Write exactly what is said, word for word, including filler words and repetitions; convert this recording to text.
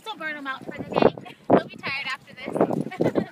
will burn them out for the day. You'll be tired after this.